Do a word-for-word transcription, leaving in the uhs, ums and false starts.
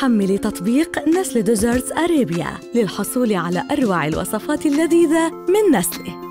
حملي تطبيق نسل ديزرتس أرابيا للحصول على أروع الوصفات اللذيذة من نسلي.